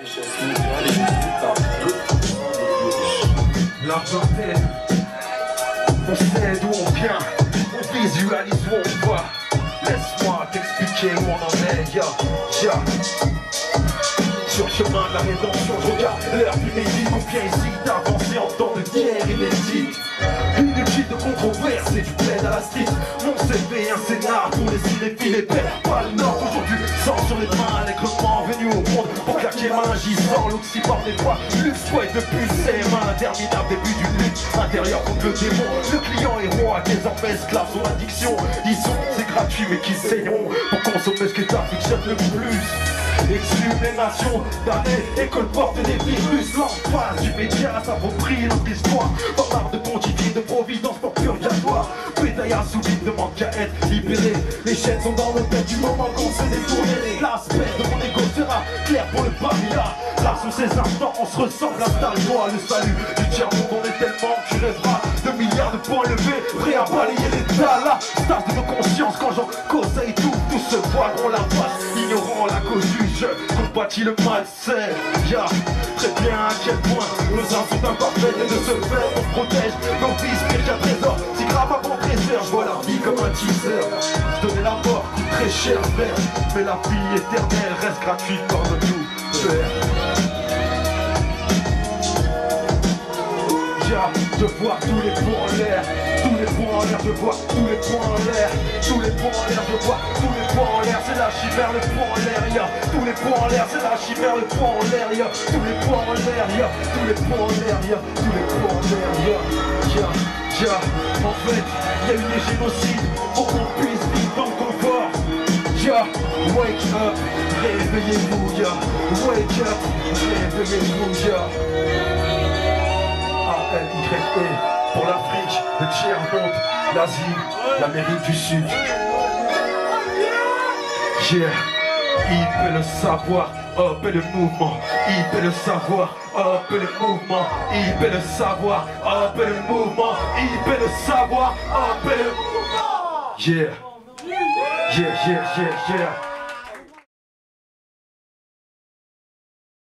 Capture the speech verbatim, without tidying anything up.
L'argent, on sait d'où on vient, on visualise où on va. Laisse-moi t'expliquer où on en est, ya, ya. Sur le chemin de la rédemption, je regarde l'heure du midi. Combien ici d'avancer en temps de guerre inédite. Inutile de controverse et du plaid à la street. Mon C V, un scénar pour les cinéphiles et pères. Pas le nord aujourd'hui, sang sur les mains. Allègrement venu au monde pour claquer main gisant. L'oxy par des fois, luxe, ouais, depuis ses mains. Interminable début du lutte, intérieur contre le démon. Le client est roi, désormais esclave son addiction. Ils sont, c'est gratuit mais qui saigneront pour consommer ce que t'affectionnes le plus. Exhume les nations d'années et colporte des virus. L'emphase du média s'approprie notre histoire. Pas marre de pontifier de providence pour purgatoire. Bétail insoumis ne demande qu'à être libéré. Les chaînes sont dans le tête du moment qu'on s'est détourné. L'aspect de mon égo sera clair pour le paria. Là sont ces instants, on se ressemble, installe-toi. Le salut du tiers-monde, on est tellement que tu rêveras de milliards de points levés, prêts à balayer l'état. Là, stage de nos consciences, quand j'en cause et tout, tous se voient la face, ignorant la cause du jeu, combattit le mal, c'est, ya, très bien à quel point nos uns sont imparfaits et de ce fait, on se protège, nos vies, pire qu'un trésor, si grave avant trésor, je vois la vie comme un teaser, je donnais la mort, coûte très cher, frère, mais la vie éternelle reste gratuite par notre nous, frère. De voir tous les points en l'air, tous les points en l'air, je vois tous les points en l'air, tous les points en l'air, je vois tous les points en l'air, c'est la chimère, le point en l'air, ya, tous les points en l'air, c'est la chimère, le point en l'air, ya, tous les points en l'air, ya, tous les points en l'air, ya, tous les points en l'air, ya, ya, ya, en fait, y a eu des génocides pour qu'on puisse vivre dans le confort, ya, wake up, réveillez-vous, ya, wake up, réveillez-vous, ya. A L Y E pour l'Afrique, le tiers-monde, l'Asie, l'Amérique du Sud. Yeah, il peut le savoir, hop et le mouvement. Il peut le savoir, hop et le mouvement. Il peut le savoir, hop et le mouvement. Il peut le savoir, hop et le mouvement. Yeah, yeah, yeah, yeah, yeah.